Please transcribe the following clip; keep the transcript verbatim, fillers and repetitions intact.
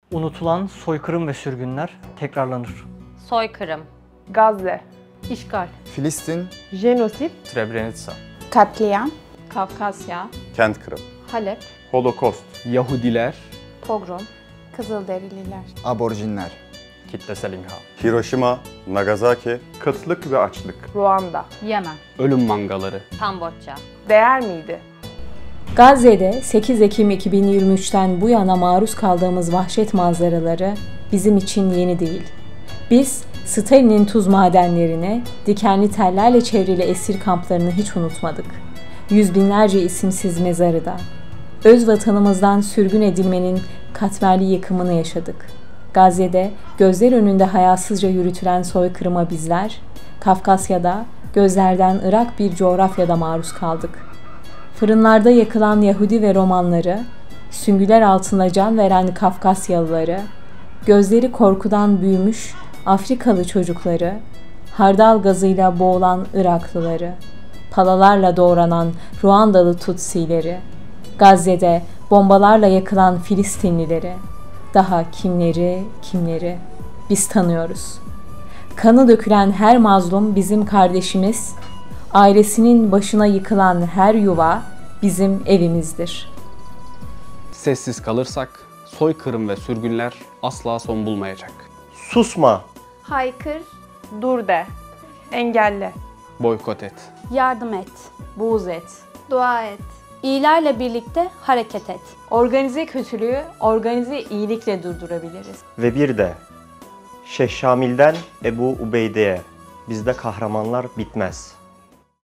Unutulan soykırım ve sürgünler tekrarlanır. Soykırım. Gazze, İşgal, Filistin, jenosit, Srebrenica, Katliam, Kafkasya, Kent Kırım, Halep, Holokost, Yahudiler, pogrom, Kızılderililer, aborjinler, kitlesel imha, Hiroşima, Nagasaki, kıtlık ve açlık. Ruanda. Yemen. ölüm mangaları, Kamboçya. Değer miydi? Gazze'de sekiz Ekim iki bin yirmi üçten bu yana maruz kaldığımız vahşet manzaraları bizim için yeni değil. Biz Stalin'in tuz madenlerini, dikenli tellerle çevrili esir kamplarını hiç unutmadık. Yüz binlerce isimsiz mezarı da. Öz vatanımızdan sürgün edilmenin katmerli yıkımını yaşadık. Gazze'de gözler önünde hayasızca yürütülen soykırıma bizler, Kafkasya'da gözlerden ırak bir coğrafyada maruz kaldık. Fırınlarda yakılan Yahudi ve Romanları, süngüler altında can veren Kafkasyalıları, gözleri korkudan büyümüş Afrikalı çocukları, hardal gazıyla boğulan Iraklıları, palalarla doğranan Ruandalı Tutsileri, Gazze'de bombalarla yakılan Filistinlileri, daha kimleri, kimleri biz tanıyoruz. Kanı dökülen her mazlum bizim kardeşimiz, ailesinin başına yıkılan her yuva bizim evimizdir. sessiz kalırsak soykırım ve sürgünler asla son bulmayacak. Susma! Haykır, Dur de, engelle. Boykot et. yardım et, Buğz et. dua et. İyilerle birlikte hareket et. Organize kötülüğü organize iyilikle durdurabiliriz. Ve bir de Şeyh Şamil'den Ebu Ubeyde'ye bizde kahramanlar bitmez.